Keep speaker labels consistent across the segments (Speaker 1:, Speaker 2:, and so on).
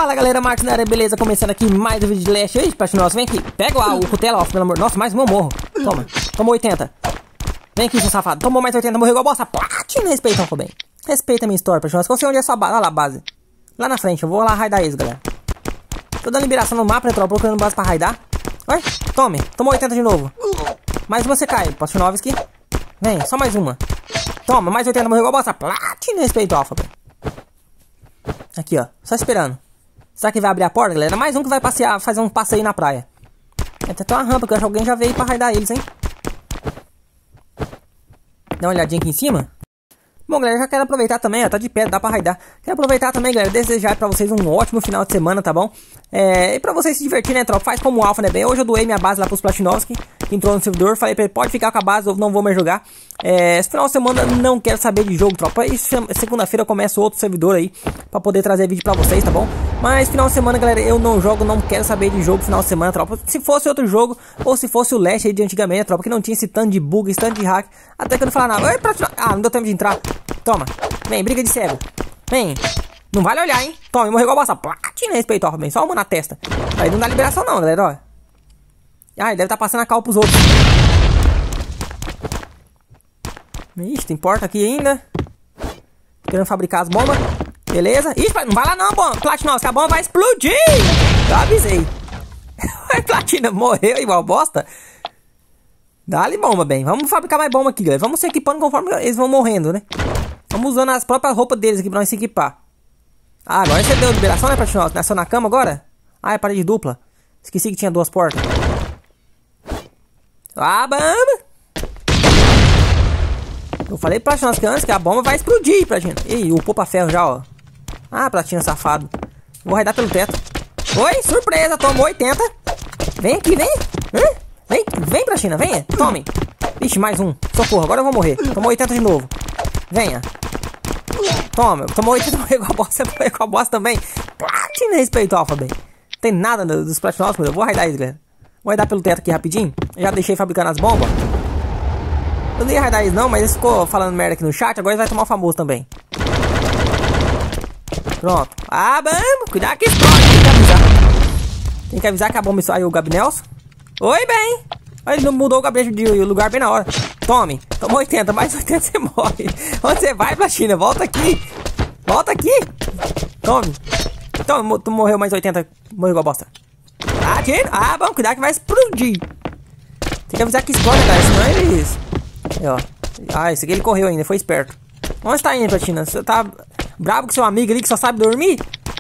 Speaker 1: Fala galera, Marcos na área, beleza? Começando aqui mais um vídeo de Last. Ei, Platinoso, vem aqui. Pega o cutelo, ó, pelo amor. Nossa, mais um eu morro. Toma, tomou 80. Vem aqui, seu safado. Tomou mais 80, morreu igual bosta. Platina, respeita, ficou bem. Respeita a minha história, Platinoso. Eu sei onde é a sua base. Olha lá a base. Lá na frente, eu vou lá raidar eles, galera. Tô dando liberação no mapa, né, tropa? Procurando base pra raidar. Oi, tome. Tomou 80 de novo. Mais uma você cai, Platinovski. Vem, só mais uma. Toma, mais 80, morreu igual bosta. Platina, respeita, alfa, velho. Aqui, ó. Só esperando. Será que vai abrir a porta, galera? Mais um que vai passear, fazer um passeio na praia. Tem até uma rampa, que eu acho que alguém já veio pra raidar eles, hein? Dá uma olhadinha aqui em cima. Bom, galera, já quero aproveitar também, ó, tá de pé, dá pra raidar. Quero aproveitar também, galera, desejar pra vocês um ótimo final de semana, tá bom? E pra vocês se divertirem, né, tropa? Faz como alfa, né, bem? Hoje eu doei minha base lá pros Platinovski, que entrou no servidor. Falei pra ele, pode ficar com a base, eu não vou mais jogar. Esse final de semana não quero saber de jogo, tropa. E segunda-feira eu começo outro servidor aí, pra poder trazer vídeo pra vocês, tá bom? Mas final de semana, galera, eu não jogo, não quero saber de jogo final de semana, tropa. Se fosse outro jogo, ou se fosse o Last aí de antigamente, tropa, que não tinha esse tanto de bug, esse tanto de hack. Até que eu não falar nada. Oi, ah, não deu tempo de entrar. Toma. Vem, briga de cego. Vem. Não vale olhar, hein? Toma, morreu igual bosta. Platina, respeito, ó. Bem, só uma na testa. Aí não dá liberação não, galera, ó. Ah, ele deve estar passando a cal pros outros. Ixi, tem porta aqui ainda. Querendo fabricar as bombas. Beleza. Ixi, não vai lá não, bomba. Platinovski, a bomba vai explodir. Eu avisei. Platina morreu igual bosta. Dá-lhe bomba, bem. Vamos fabricar mais bomba aqui, galera. Vamos se equipando conforme eles vão morrendo, né? Vamos usando as próprias roupas deles aqui pra nós se equipar. Ah, agora você deu liberação, né, Platinovski? Nasceu na cama agora? Ah, é parede dupla. Esqueci que tinha duas portas. Ah, bomba! Eu falei pro Platinovski antes que a bomba vai explodir, Platina. Ih, upou pra ferro já, ó. Ah, Platina safado. Vou raidar pelo teto. Oi, surpresa, tomou 80. Vem aqui, vem. Vem, Platina, venha. Tome. Ixi, mais um. Socorro, agora eu vou morrer. Tomou 80 de novo. Venha. Toma, tomou 80, morreu com a bosta. Morreu com a bosta também. Platina, respeito, alfa, bem. Tem nada dos Platinovski, eu vou raidar eles, galera. Vou raidar pelo teto aqui rapidinho. Já deixei fabricando as bombas. Eu não ia raidar eles não, mas eles ficou falando merda aqui no chat. Agora eles vai tomar o famoso também. Pronto. Ah, vamos. Cuidado que explode. Tem que avisar que a bomba saiu o Gabinelson. Oi, bem. Ele não mudou o gabinete de lugar bem na hora. Tome. Tomou 80. Mais 80 você morre. Onde você vai, Platina? Volta aqui. Volta aqui. Tome. Então, tu morreu mais 80. Morreu igual bosta. Ah, tira. Ah, vamos cuidar que vai explodir. Tem que avisar que explode, cara. Senão eles... Aí, ó. Ah, esse aqui ele correu ainda. Foi esperto. Onde tá indo, Platina? Você tá bravo com seu amigo ali que só sabe dormir?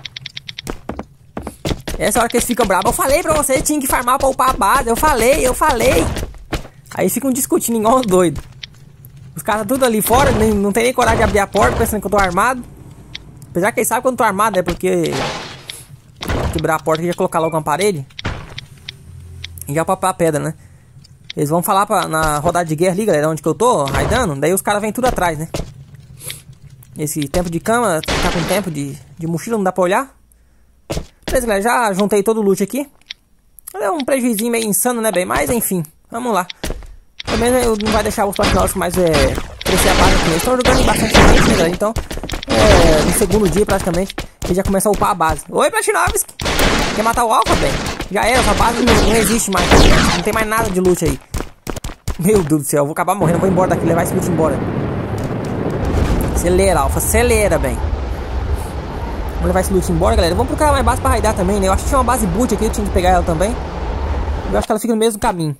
Speaker 1: Essa hora que eles ficam bravos. Eu falei pra vocês, tinha que farmar pra upar a base. Eu falei. Aí ficam discutindo igual um doido. Os caras tudo ali fora, não tem nem coragem de abrir a porta, pensando que eu tô armado. Apesar que eles sabem que eu não tô armado, é porque... Quebrar a porta e já colocar logo uma parede. E já papar a pedra, né? Eles vão falar na rodada de guerra ali, galera, onde que eu tô, raidando. Daí os caras vêm tudo atrás, né? Esse tempo de cama, tá com tempo de mochila, não dá pra olhar. Beleza, galera, já juntei todo o loot aqui. É um prejuízinho meio insano, né, bem? Mas, enfim, vamos lá. Também eu não vai deixar os Platinovski mais crescer a base aqui. Eles estão jogando bastante gente, né, galera? Então, no segundo dia, praticamente, eles já começam a upar a base. Oi, Platinovski! Quer matar o Alpha, bem? Já era, essa base não existe mais. Não tem mais nada de loot aí. Meu Deus do céu, eu vou acabar morrendo. Vou embora daqui, levar esse loot embora. Acelera, Alpha, acelera, bem. Vamos levar esse loot embora, galera. Vamos procurar mais base pra raidar também, né? Eu acho que tinha uma base boot aqui, eu tinha que pegar ela também. Eu acho que ela fica no mesmo caminho.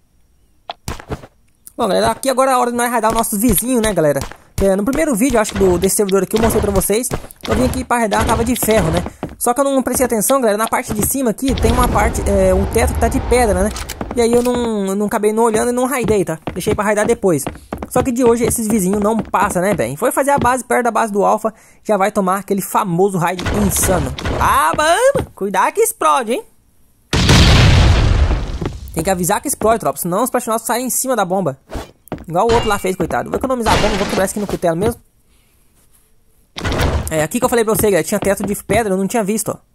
Speaker 1: Bom, galera, aqui agora é a hora de nós raidar os nossos vizinhos, né, galera? No primeiro vídeo, acho que desse servidor aqui, eu mostrei pra vocês. Eu vim aqui pra raidar, tava de ferro, né? Só que eu não prestei atenção, galera. Na parte de cima aqui tem uma parte, um teto que tá de pedra, né? E aí eu não acabei não olhando e não raidei, tá? Deixei pra raidar depois. Só que de hoje esses vizinhos não passam, né, bem? Foi fazer a base perto da base do Alpha, já vai tomar aquele famoso raid insano. Ah, vamos! Cuidado que explode, hein? Tem que avisar que explode, tropa. Senão os Platinovski saem em cima da bomba. Igual o outro lá fez, coitado. Vou economizar a bomba, vou quebrar isso aqui no cutelo mesmo. Aqui que eu falei pra você, galera, tinha teto de pedra, eu não tinha visto, ó.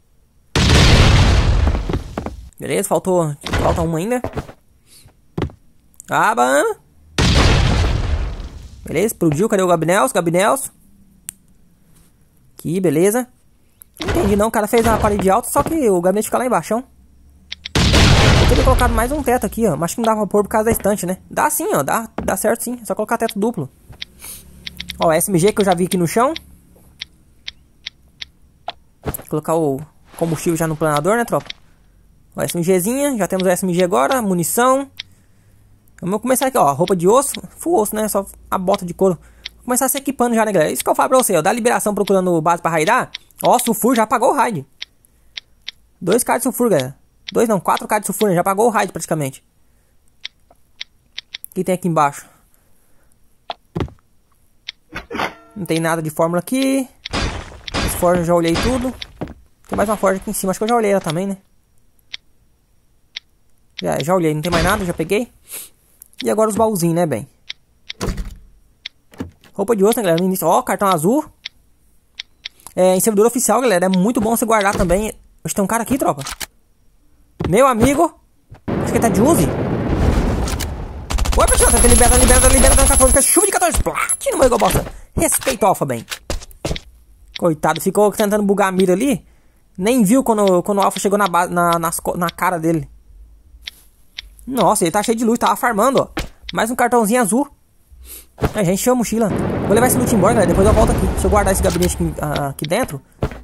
Speaker 1: Beleza, falta uma ainda. Ah, bam. Beleza, explodiu, cadê o Gabinelson? Aqui, beleza. Não entendi não, o cara fez uma parede alta, só que o gabinete fica lá embaixo. Eu teria colocado mais um teto aqui, ó. Mas acho que não dava pra pôr por causa da estante, né? Dá sim, ó, dá certo sim. É só colocar teto duplo. Ó, SMG que eu já vi aqui no chão. Colocar o combustível já no planador, né, tropa? Ó, SMGzinha, já temos o SMG agora, munição. Vamos começar aqui, ó, roupa de osso. Full osso, né, só a bota de couro. Vou começar se equipando já, né, galera? Isso que eu falo pra você, ó, da liberação procurando base pra raidar. Ó, sulfur já apagou o raid. 2k de sulfur, galera. 2 não, 4k de sulfur, né? Já apagou o raid praticamente. O que tem aqui embaixo? Não tem nada de fórmula aqui. As forjas eu já olhei tudo. Tem mais uma forja aqui em cima, acho que eu já olhei ela também, né? Já olhei, não tem mais nada, já peguei. E agora os baúzinhos, né, bem? Roupa de osso, né, galera? No início, ó, cartão azul. Em servidor oficial, galera, é muito bom você guardar também. Acho que tem um cara aqui, tropa. Meu amigo. Acho que ele tá de Uzi. Oi, pessoal, tá libera, chuva de 14. Platina, meu igual bosta. Respeito, Alpha, bem. Coitado, ficou tentando bugar a mira ali. Nem viu quando o Alpha chegou na cara dele. Nossa, ele tá cheio de luz, tava farmando, ó. Mais um cartãozinho azul. A gente chama a mochila. Vou levar esse loot embora, galera. Depois eu volto aqui. Deixa eu guardar esse gabinete aqui dentro.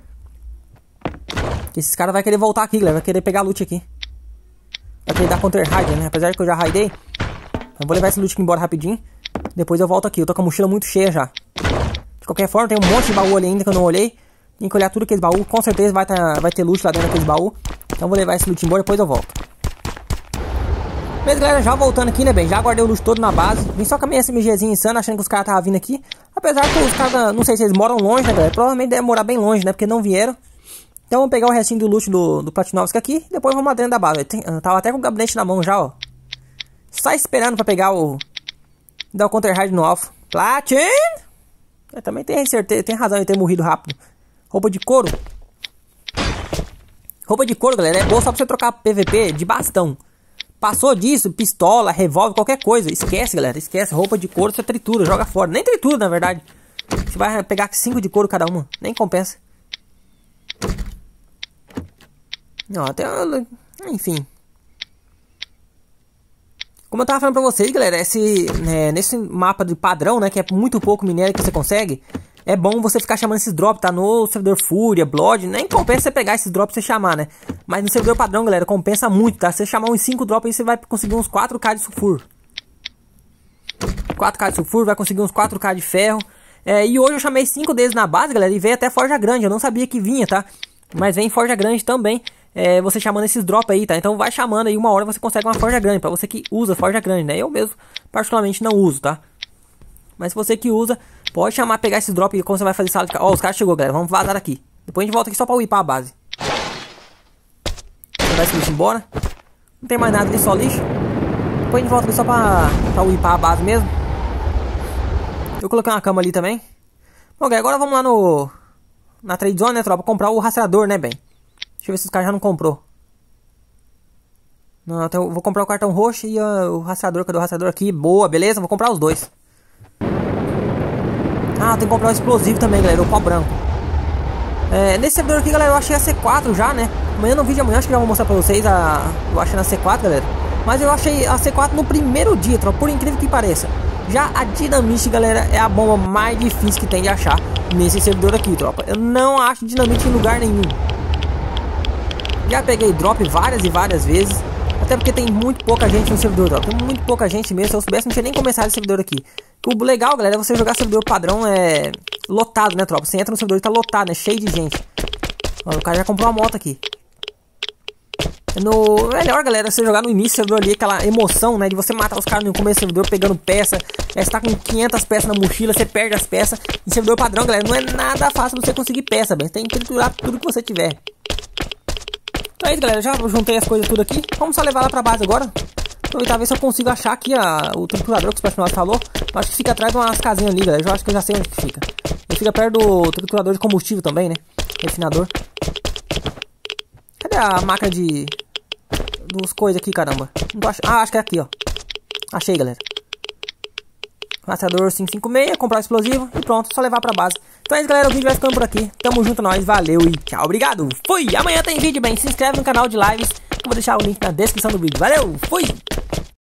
Speaker 1: Esses caras vão querer voltar aqui, galera. Vai querer pegar loot aqui. Vai querer dar counter raid, né? Apesar de que eu já raidei. Eu vou levar esse loot aqui embora rapidinho. Depois eu volto aqui. Eu tô com a mochila muito cheia já. De qualquer forma, tem um monte de baú ali ainda que eu não olhei. Tem que olhar tudo aqueles baús. Com certeza vai ter loot lá dentro daqueles baús. Então eu vou levar esse loot embora. Depois eu volto. Beleza, galera, já voltando aqui, né, bem, já guardei o luxo todo na base. Vim só com a minha SMGzinha insana, achando que os caras estavam vindo aqui. Apesar que os caras, não sei se eles moram longe, né, galera. Provavelmente deve morar bem longe, né, porque não vieram. Então vamos pegar o restinho do luxo do Platinovski aqui. E depois vamos dentro da base. Tava até com o gabinete na mão já, ó. Só esperando pra pegar dar o counter raid no Alpha. Platin! Eu também tem razão em ter morrido rápido. Roupa de couro. Roupa de couro, galera, é boa só pra você trocar PVP de bastão. Passou disso, pistola, revólver, qualquer coisa. Esquece, galera, esquece. Roupa de couro você tritura, joga fora. Nem tritura, na verdade. Você vai pegar 5 de couro cada uma. Nem compensa. Não, até... Enfim. Como eu tava falando pra vocês, galera, nesse mapa de padrão, né, que é muito pouco minério que você consegue, é bom você ficar chamando esses drops, tá? No servidor Fúria, Blood, nem compensa você pegar esses drops e você chamar, né? Mas no servidor padrão, galera, compensa muito, tá? Você chamar uns 5 drops aí, você vai conseguir uns 4k de sulfur. 4k de sulfur, vai conseguir uns 4k de ferro. E hoje eu chamei 5 deles na base, galera, e veio até Forja Grande. Eu não sabia que vinha, tá? Mas vem Forja Grande também. Você chamando esses drops aí, tá? Então vai chamando aí, uma hora você consegue uma Forja Grande. Pra você que usa Forja Grande, né? Eu mesmo, particularmente, não uso, tá? Mas se você que usa, pode chamar, pegar esses drops. E como você vai fazer sala de... Ó, os caras chegou, galera. Vamos vazar aqui. Depois a gente volta aqui só pra upar a base. Vou levar esse lixo embora. Não tem mais nada ali, só lixo. Depois a gente volta aqui só pra upar a base mesmo. Eu coloquei uma cama ali também. Bom, galera, agora vamos lá na Trade Zone, né, tropa? Comprar o rastreador, né, bem? Deixa eu ver se os caras já não comprou. Não, então eu vou comprar o cartão roxo e o rastreador. Cadê o rastreador aqui? Boa, beleza? Vou comprar os dois. Ah, tem que comprar o explosivo também, galera, o pó branco. Nesse servidor aqui, galera, eu achei a C4 já, né? Amanhã no vídeo de amanhã, acho que já vou mostrar pra vocês eu achei na C4, galera. Mas eu achei a C4 no primeiro dia, tropa, por incrível que pareça. Já a dinamite, galera, é a bomba mais difícil que tem de achar nesse servidor aqui, tropa. Eu não acho dinamite em lugar nenhum. Já peguei drop várias e várias vezes. Até porque tem muito pouca gente no servidor, tropa. Tem muito pouca gente mesmo. Se eu soubesse, não tinha nem começado esse servidor aqui. O legal, galera, é você jogar servidor padrão lotado, né, tropa? Você entra no servidor e tá lotado, né? Cheio de gente. Ó, o cara já comprou uma moto aqui. Melhor, galera, você jogar no início do servidor ali, aquela emoção, né? De você matar os caras no começo do servidor pegando peça. Você tá com 500 peças na mochila, você perde as peças. Em servidor padrão, galera, não é nada fácil você conseguir peça, bem. Você tem que triturar tudo que você tiver. Então é isso, galera, já juntei as coisas tudo aqui. Vamos só levar lá pra base agora. Aproveitar ver se eu consigo achar aqui o triturador que o Splash falou. Eu acho que fica atrás de umas casinhas ali, galera. Eu acho que eu já sei onde que fica. Ele fica perto do triturador de combustível também, né? Refinador. Cadê a máquina dos coisas aqui, caramba? Não tô ach... Ah, acho que é aqui, ó. Achei, galera. Rastreador 556, comprar o explosivo e pronto, só levar pra base. Então é isso, galera, o vídeo vai ficando por aqui. Tamo junto, nós, valeu e tchau, obrigado, fui! Amanhã tem vídeo, bem, se inscreve no canal de lives, que eu vou deixar o link na descrição do vídeo. Valeu, fui!